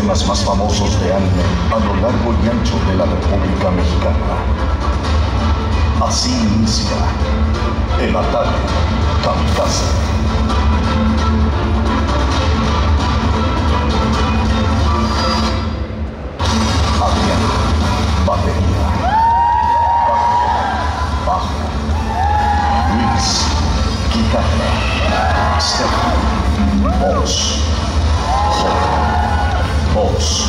temas más famosos de anime a lo largo y ancho de la República Mexicana. Así inicia el ataque kamikaze. Adrián, batería. Bajo. Luis, guitarra. Stefan, voz. Jorge, voz.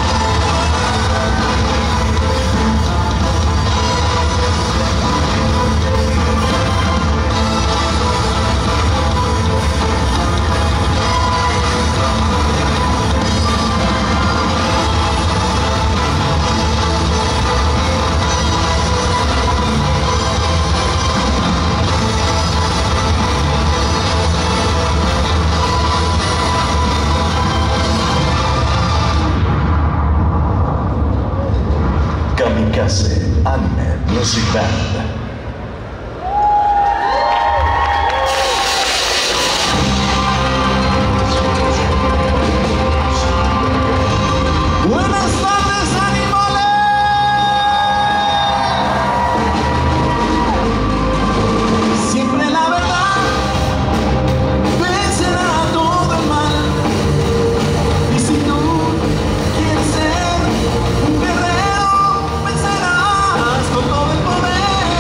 Kamikaze Anime Music Band. Con todo el poder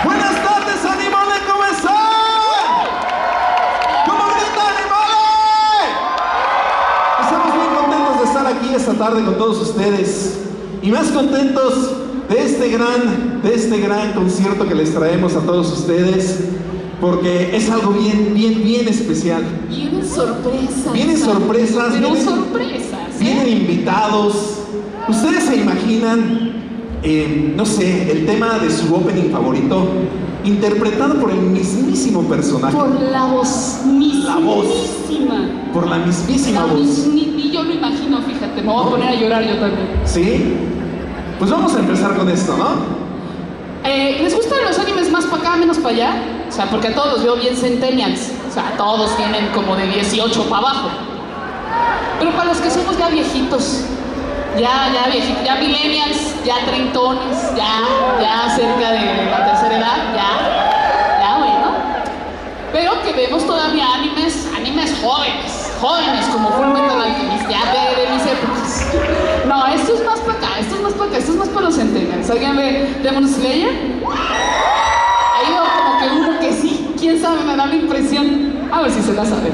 Buenas tardes, animales, ¿cómo están? ¿Cómo grita, animales? Estamos muy contentos de estar aquí esta tarde con todos ustedes y más contentos de este gran concierto que les traemos a todos ustedes, porque es algo bien especial. Vienen sorpresas. Vienen sorpresas. Pero sorpresas. Vienen invitados. Ustedes se imaginan, no sé, el tema de su opening favorito, interpretado por el mismísimo personaje. Por la voz mismísima. La voz. Por la mismísima voz. Y yo lo imagino, fíjate, me voy a poner a llorar yo también. ¿Sí? Pues vamos a empezar con esto, ¿no? ¿Les gustan los animes más para acá, menos para allá? O sea, porque a todos los veo bien centennials. O sea, todos tienen como de 18 para abajo. Pero para los que somos ya viejitos, ya millennials, ya treintones, ya cerca de la tercera edad, ya bueno. Pero que vemos todavía animes jóvenes como Fullmetal Alchemist, ya de mis épocas. No, esto es más para acá, esto es más para los centennials. ¿Alguien ve Demon Slayer? Ahí veo como que uno que sí, quién sabe, me da la impresión. A ver si se la saben.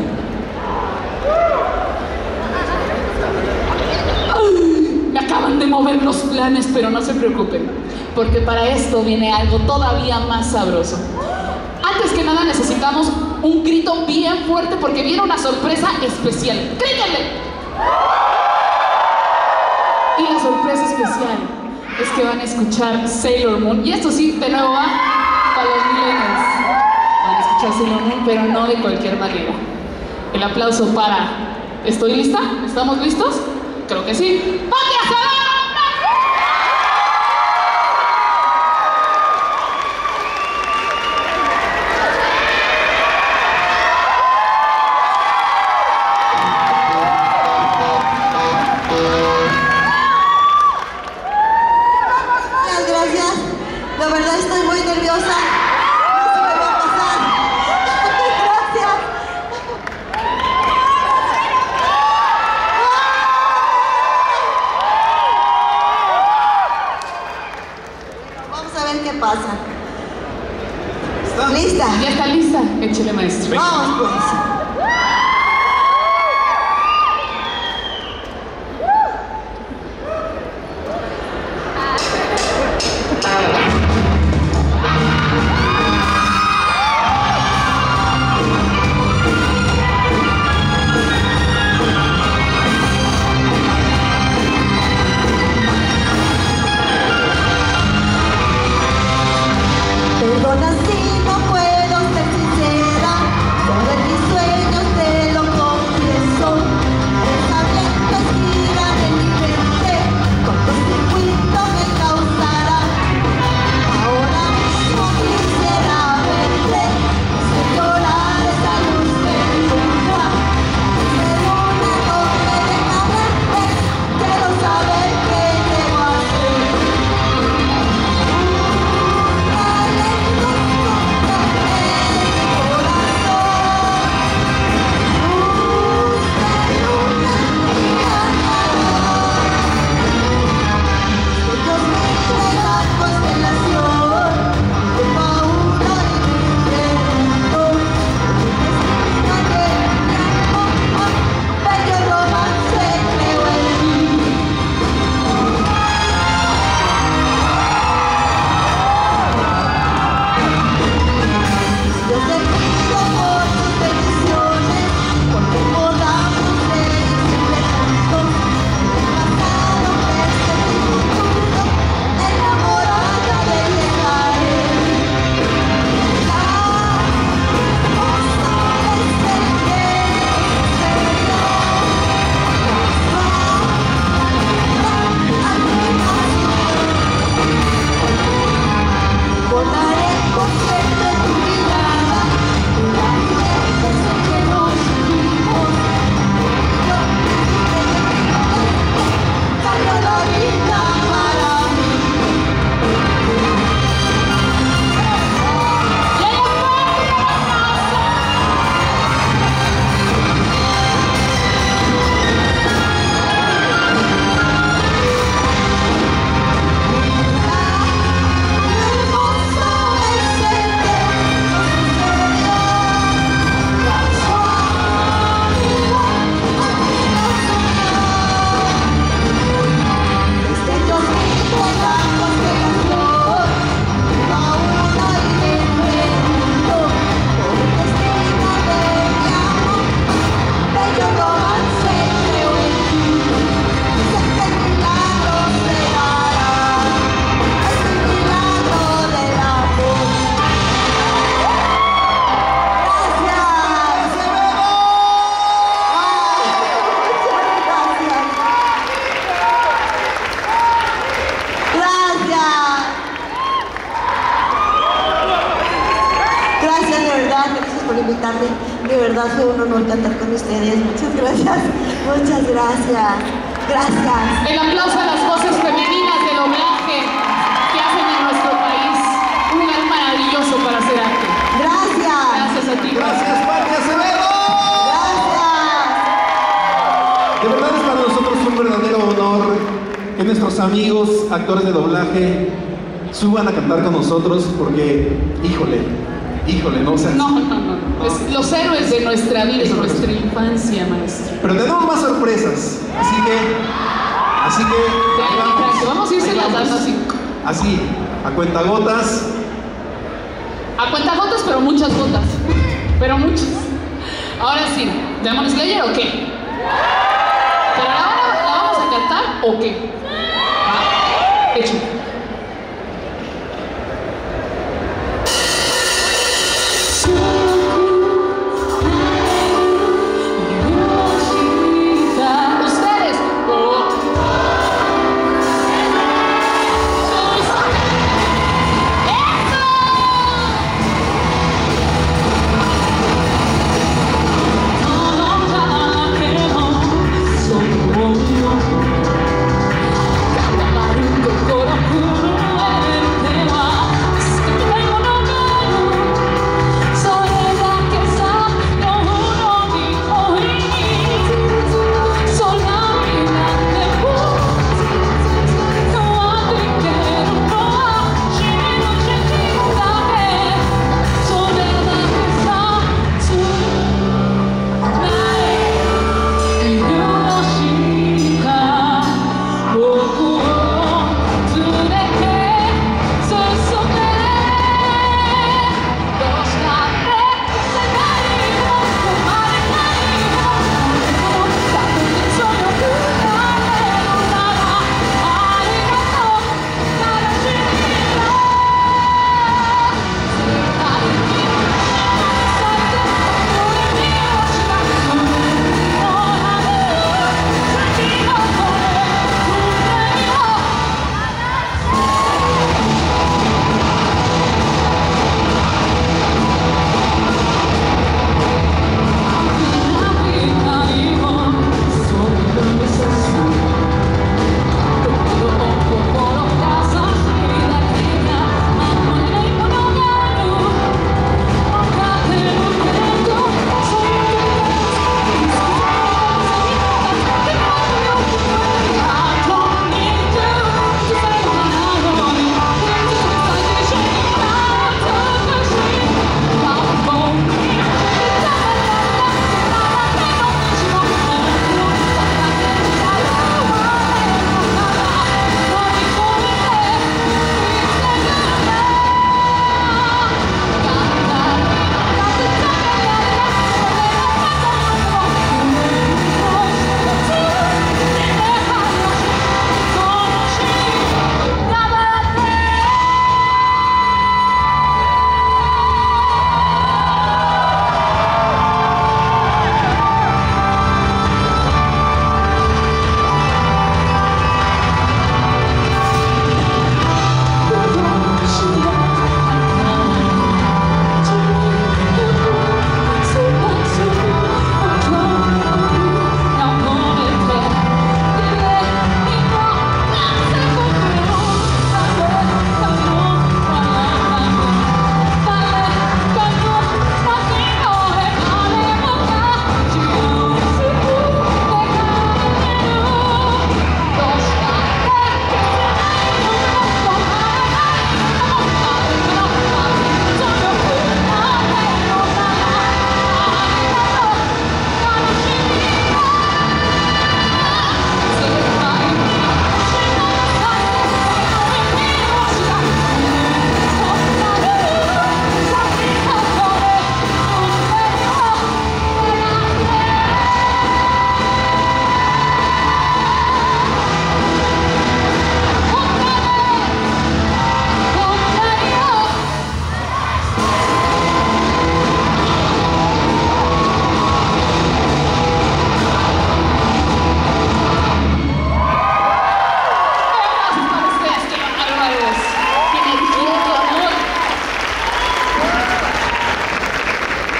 Me acaban de mover los planes, pero no se preocupen, porque para esto viene algo todavía más sabroso. Antes que nada necesitamos un grito bien fuerte porque viene una sorpresa especial. ¡Grítenle! Y la sorpresa especial es que van a escuchar Sailor Moon. Y esto sí, de nuevo va para los millennials. Van a escuchar Sailor Moon, pero no de cualquier manera. El aplauso para... ¿Estoy lista? ¿Estamos listos? Creo que sí. ¡Patria Salada! Gracias. La verdad estoy muy nerviosa. No sé qué va a pasar. Gracias. Vamos a ver qué pasa. ¿Lista? Ya está lista. Échale, maestro. Vamos pues. Perdona si no puedo ser sincera, sobre mis sueños te lo confieso. Pensamientos giran en mi mente, cortocircuito me causará. Ahora mismo quisiera verte, hacer llorar esa luz que nunca. Ser una noche de amarte, quiero saber qué debo hacer. gracias, de verdad, gracias por invitarme. De verdad fue un honor cantar con ustedes. Muchas gracias, muchas gracias. Gracias. El aplauso a las voces femeninas de doblaje que hacen en nuestro país un lugar maravilloso para hacer arte. Gracias. Gracias a ti. Gracias, Pati Acevedo. Gracias. De verdad es para nosotros un verdadero honor que nuestros amigos, actores de doblaje, suban a cantar con nosotros porque, híjole, no, o sea, No. Es los héroes de nuestra vida y Eso nuestra infancia, maestro. pero tenemos más sorpresas, así que ahí Vamos a irse ahí las vamos. dando Así, a cuentagotas. a cuentagotas, pero muchas gotas. Pero muchas. Ahora sí, ¿Demon Slayer o qué? ¿Pero la vamos a cantar o qué? ¿Va? Hecho. Ustedes. Soy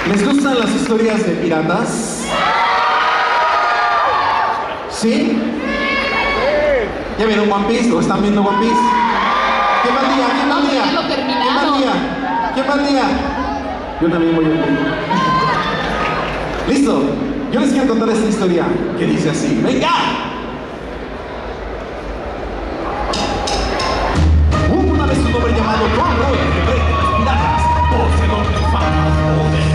¿Les gustan las historias de piratas? ¿Sí? ¿Ya vieron One Piece o están viendo One Piece? ¿Quién va al día? ¿Quién va al día? Ya lo ¿Quién va al terminaron. día? ¿Quién va al día? Yo también voy al día. ¿Listo? Yo les quiero contar esta historia que dice así. ¡Venga! Hubo una vez un hombre llamado John Roy, el rey de los piratas, poseedor de fama, poder.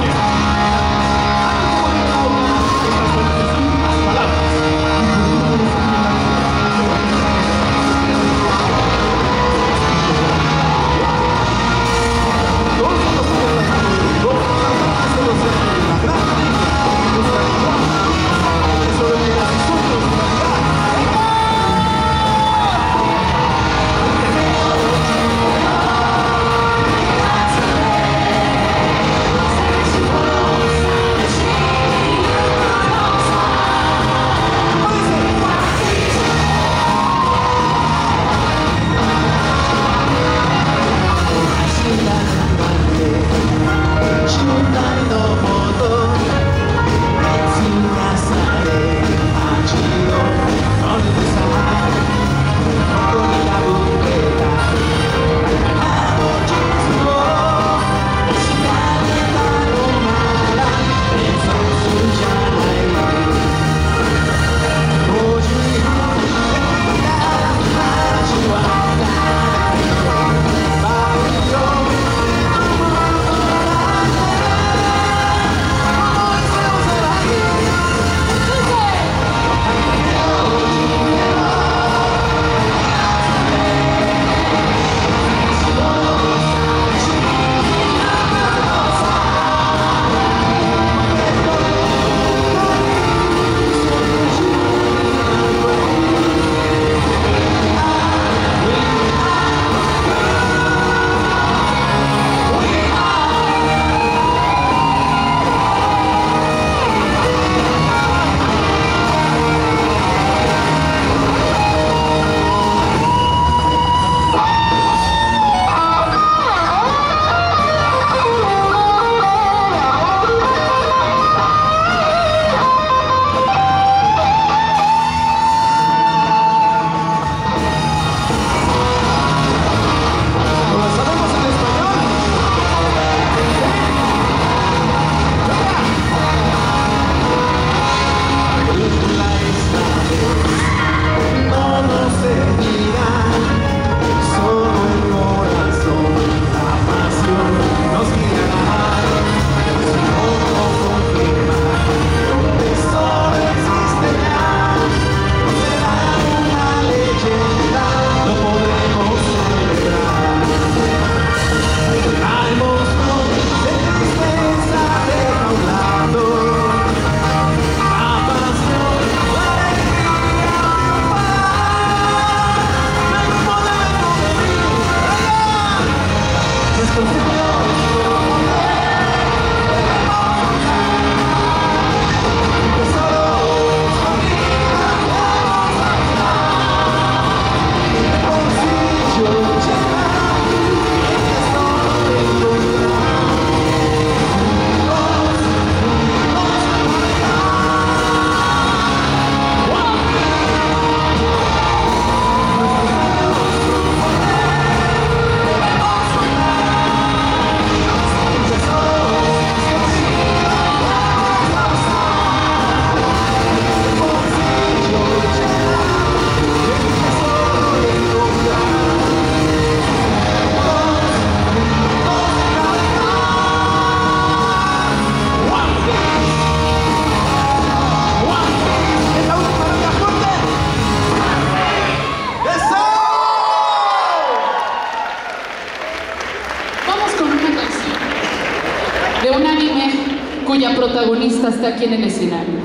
cuya protagonista está aquí en el escenario.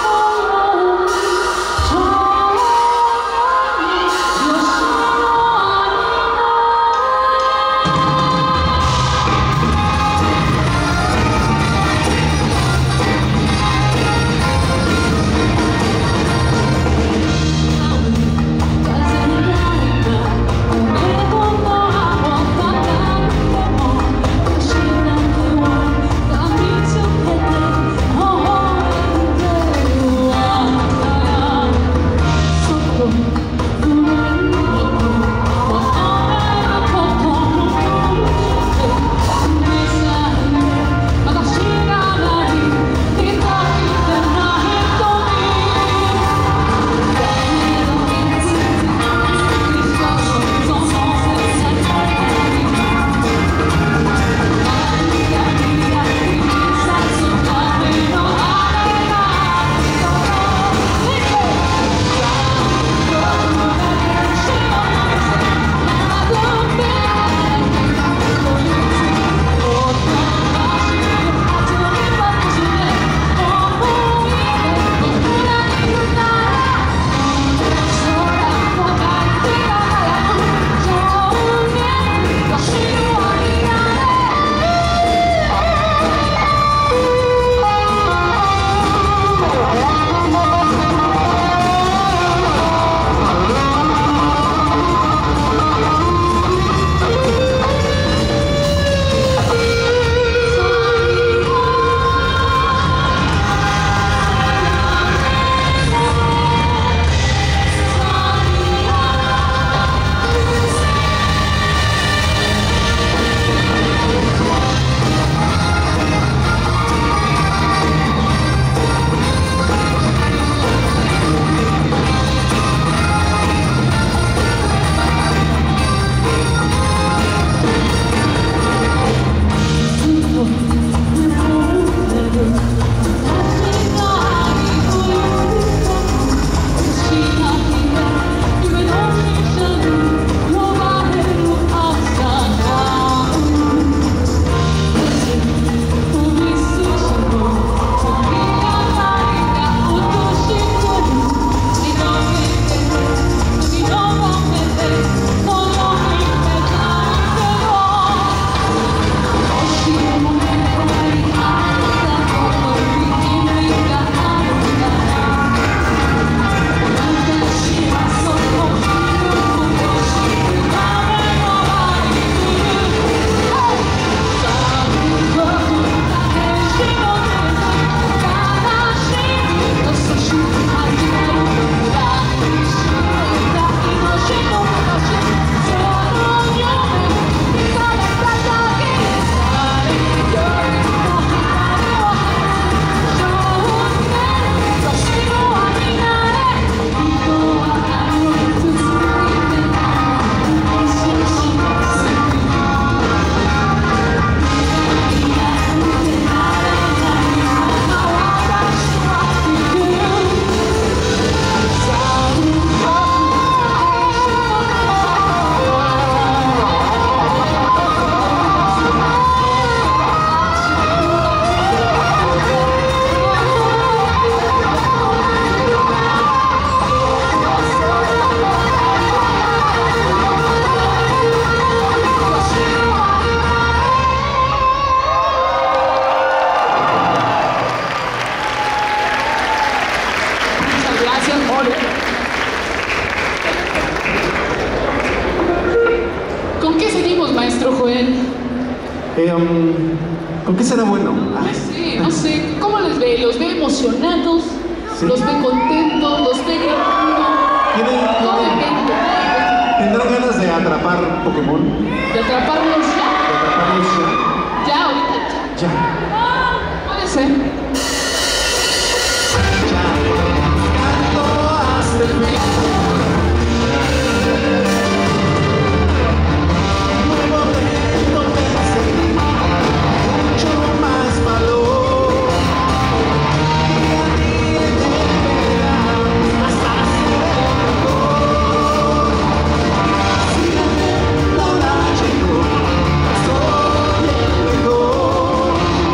Oh ¿Con qué será bueno? Sí, no sé. ¿Cómo les ve? ¿Los ve emocionados? Sí. ¿Los ve contentos? ¿Los ve gritando? Todo depende. ¿Tendrán ganas de atrapar Pokémon? ¿De atraparlos ya? ¿De atraparlos ya? Ya, ahorita ya. Ya. Puede ser. Canto hasta el fin. Muy momento pensé, mucho más valor. Día a día te verás hasta ser mejor. Si la temporada llegó, soy el mejor.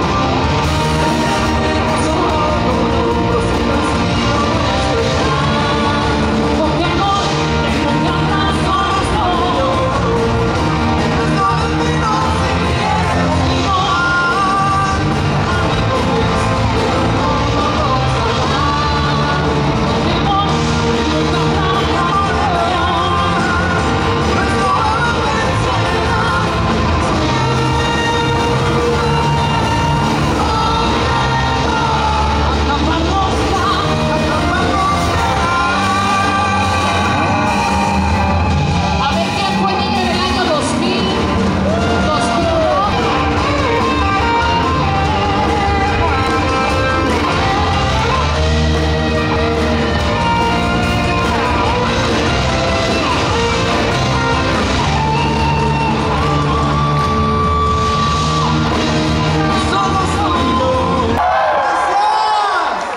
A ver quién fue niño en el año 2000, 2001. Somos tú y yo. ¡Gracias!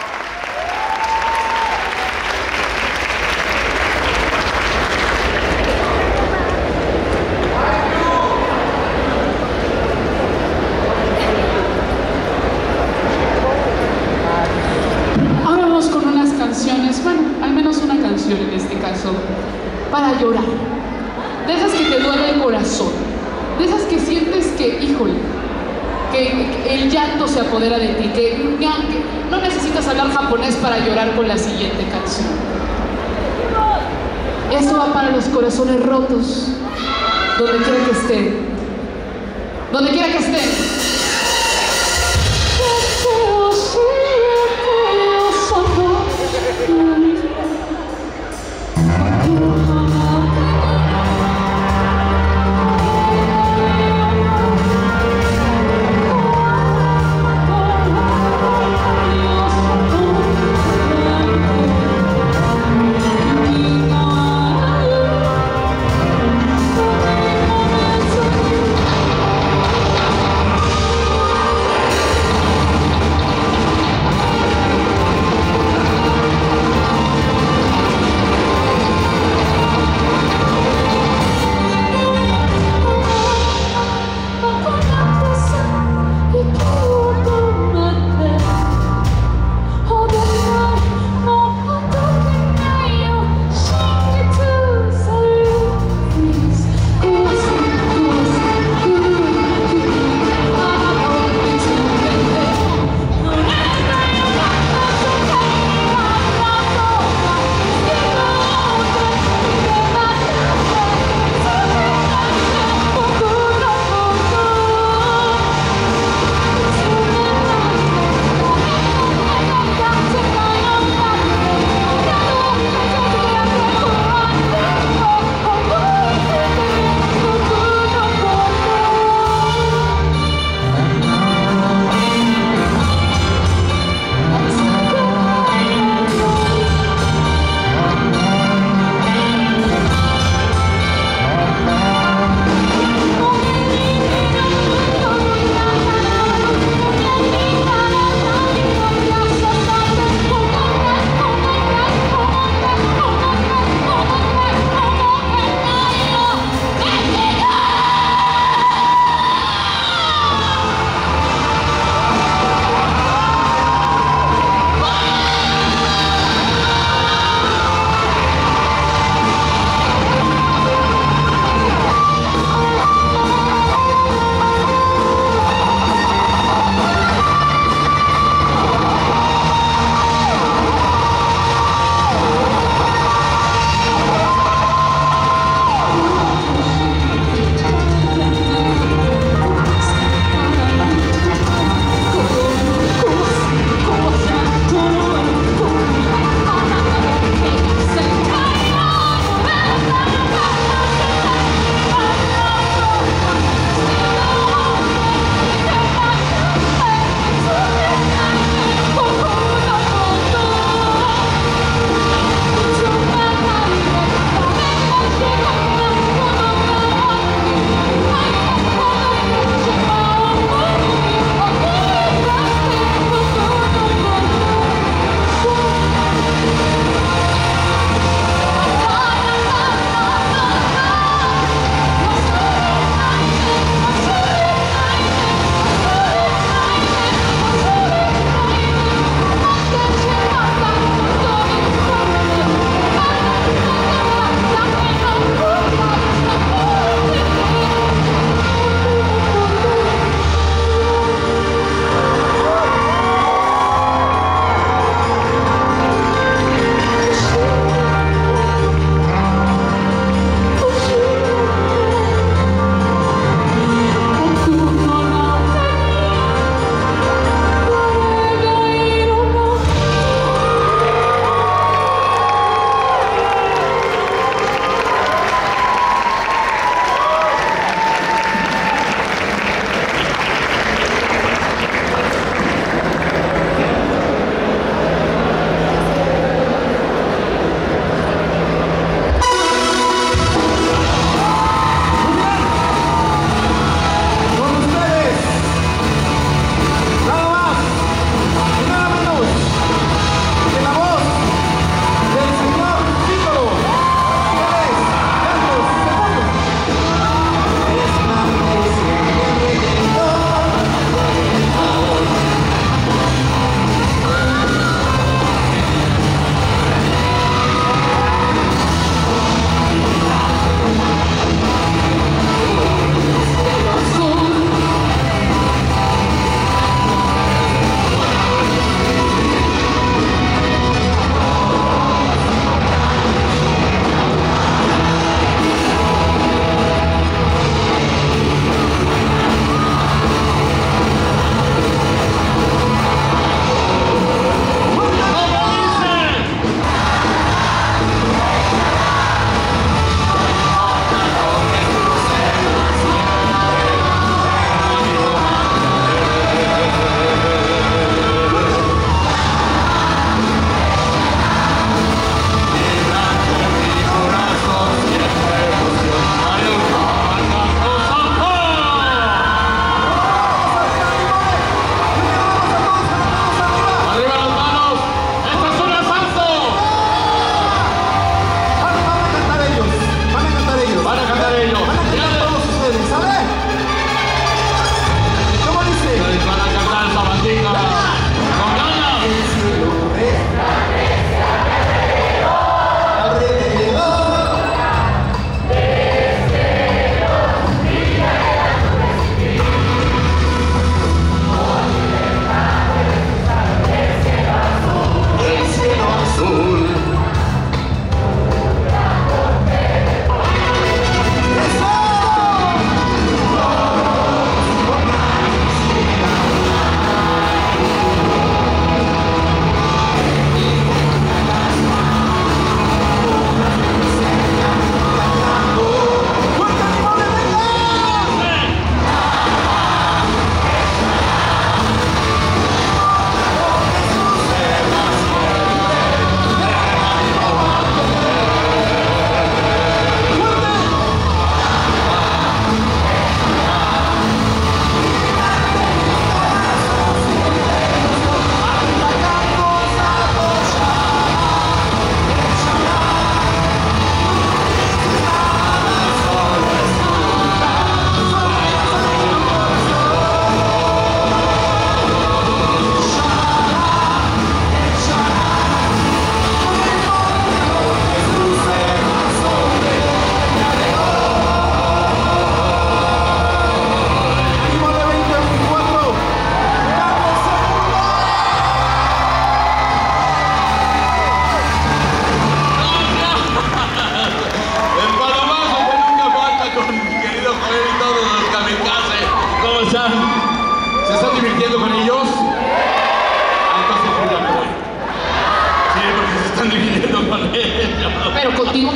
Ahora vamos con unas canciones, bueno, al menos una canción en este caso, para llorar. De esas que te duele el corazón. De esas que sientes que, híjole, que el llanto se apodera de ti, que no necesitas hablar japonés para llorar con la siguiente canción. Esto va para los corazones rotos, donde quiera que estén. Donde quiera que estén.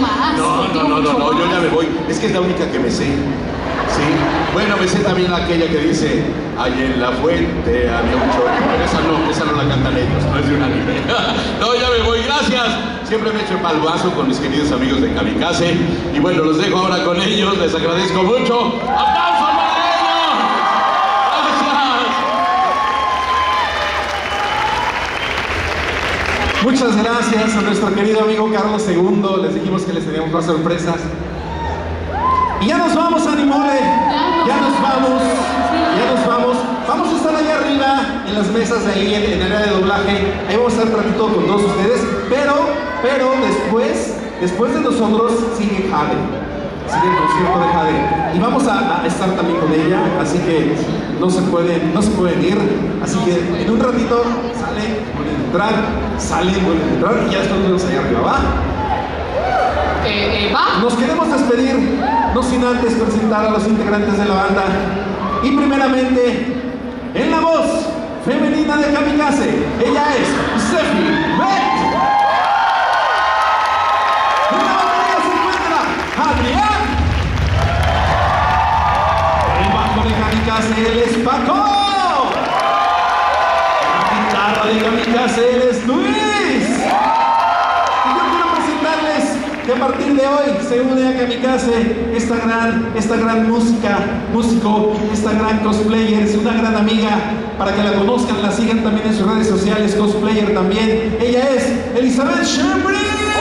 más. No, yo ya me voy. Es que es la única que me sé. Sí. Bueno, me sé también aquella que dice, ahí en la fuente había un chorro. Pero esa no la cantan ellos, no es de un anime. No, ya me voy, gracias. Siempre me echo el palvazo con mis queridos amigos de Kamikaze. Y bueno, los dejo ahora con ellos. Les agradezco mucho. ¡Aplausos para ellos! ¡Gracias! Muchas gracias a nuestro querido amigo Carlos II. Les dijimos que les teníamos más sorpresas. Y ya nos vamos, Animole. Ya nos vamos. Vamos a estar allá arriba en las mesas de ahí en el área de doblaje. Ahí vamos a estar tratando con todos ustedes. Pero después de nosotros sigue Jade. Sigue el concierto de Jade. Y vamos a estar también con ella. Así que no se pueden ir. Así que en un ratito salen, vuelven a entrar, y ya después nos vemos allá arriba, ¿va? Nos queremos despedir, no sin antes presentar a los integrantes de la banda. Y primeramente, en la voz femenina de Kamikaze, ella es Steffi Beck. En la batería se encuentra Adrián. El bajo de Kamikaze, él es Paco. La guitarra de Kamikaze, él es Luis. Que a partir de hoy se une a Kamikaze esta gran músico, esta gran cosplayer, es una gran amiga, para que la conozcan, la sigan también en sus redes sociales, cosplayer también. Ella es Elizabeth Shembri.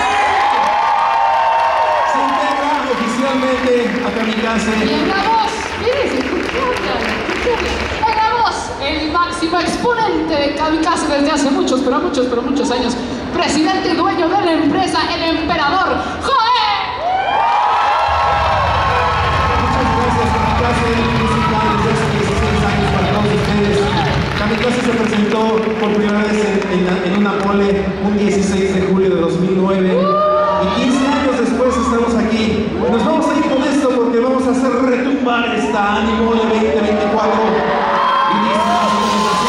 Se integra oficialmente a Kamikaze. Y en la voz, fíjense, en la voz, el máximo exponente de Kamikaze desde hace muchos años, presidente y dueño de la empresa, el emperador Joe. Muchas gracias, Kamikaze, musical desde hace 16 años para todos ustedes. Kamikaze se presentó por primera vez en una pole un 16 de julio de 2009 y 15 años después estamos aquí. Nos vamos a ir con esto porque vamos a hacer retumbar esta Animole 2024 y dice más o menos así.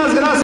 Muchísimas gracias.